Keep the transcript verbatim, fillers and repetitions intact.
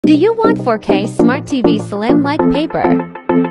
Do you want four K Smart T V slim like paper?